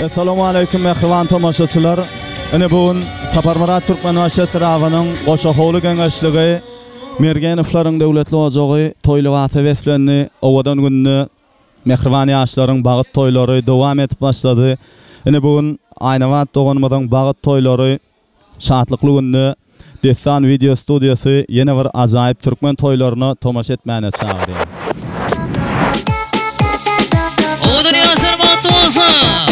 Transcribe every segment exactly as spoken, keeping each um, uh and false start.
Assalamu alaykum mehriban tomoşaçylar. Ene bugün Saparmurat Türkmen Üniversitesi rawanyň Goşa Howly Geňeşligi Mergenowlaryň döwletli ojagy toýly wata weslenni owadan günni mehriban ýaşlaryň bagyt toýlary dowam etip başlady. Ene bugün aýna wagt doganmadan bagyt toýlary şatlykly günni Destan Video Studiosy ýene bir ajaýyp türkmen toýlaryny tomaşa etmäne çagyrýar. Owadan ýaşlar mutlu bolsun.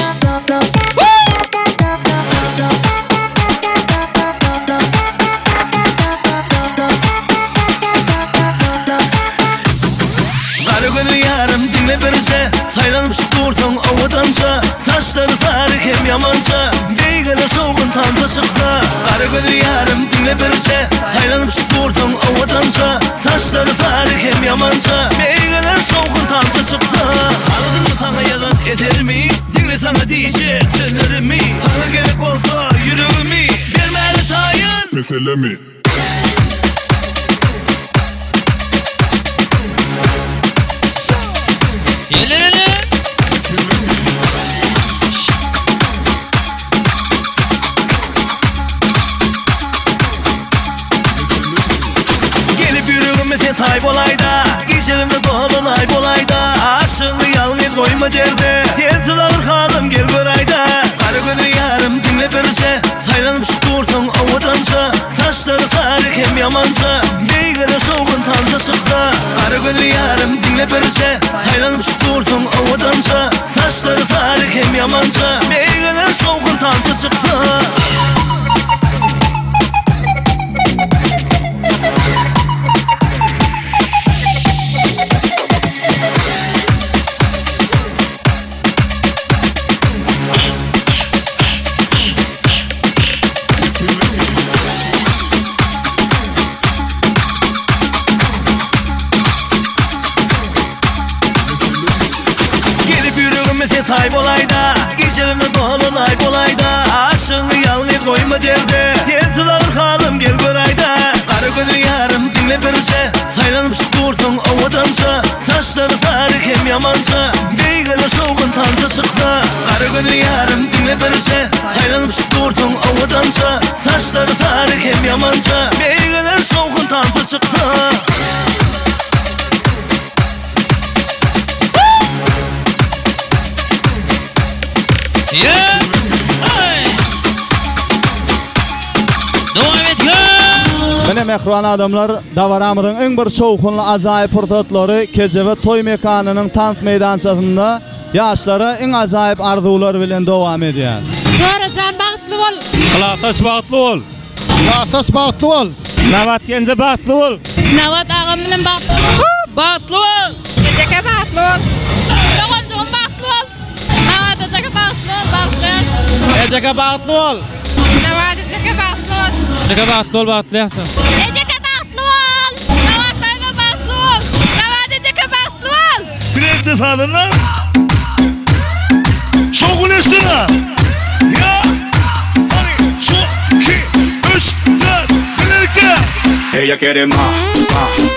Berse saylanıp çıkırsan avadansa saçları tarih hem yamansa beygele soğukun tanrı sıksa karı gönül yarım dinle berse saylanıp çıkırsan avadansa saçları tarih hem yamansa beygele soğukun tanrı sıksa anladın mı sana yalan eder mi dinle sana diyecek sözlerimi sana gerek olsa yüreğimi vermeli tayin mesele mi? Gelir hele. Gelip yürüğüme sen tay bolayda Geçelimde doğalın ay bolayda Aşığını yalnız koyma derde Telsiz alır hanım gel bir ayda Karı gönül yarım dinle berse saylanıp çıkırsan avadansa saçları tarih hem yamansa beygele soğukun tanrı sıksa karı gönül yarım dinle berse saylanıp çıkırsan avadansa saçları tarih hem yamansa beygele soğukun tanrı sıksa tay bolayda Geçelimde doğalın ay bolayda Aşığını yalnız koyma derde Telsiz alır hanım gel bir ayda Karı gönül yarım dinle berse saylanıp çıkırsan avadansa saçları tarih hem yamansa beygele soğukun tanrı sıksa karı gönül yarım dinle berse saylanıp çıkırsan avadansa saçları tarih hem yamansa beygele soğukun tanrı sıksa Yeah. Hey. Devam et ya. Mene mehriban adamlar davaramyň iň bir şowkunly ajaýyp portretlary Kejebe toý mekanynyň tans meýdançasynda ýaşlara iň ajaýyp arzuwlar bilen dowam edýär. Çarajan bagtly bol. Qulaqtaş bagtly bol. Qulaqtaş bagtly bol. Nawat genje bagtly bol. Nawat agam bilen bagtly. Bagtly bol. Gejeke bagtly bol. Dogonjum bagtly bol. Nawat gejeke bagtly bol. Ejeke bagtly bol. Nawat gejeke bagtly bol. Ejeke bagtly bol bagtly ýaşar. Gejeke bagtly bol. Nawat ayna bagtly bol. Nawat gejeke bagtly bol. Biletli sadırlar Şokun estina Ya Hani Şu Ki Üç Dört Birlikte Ella quiere más, más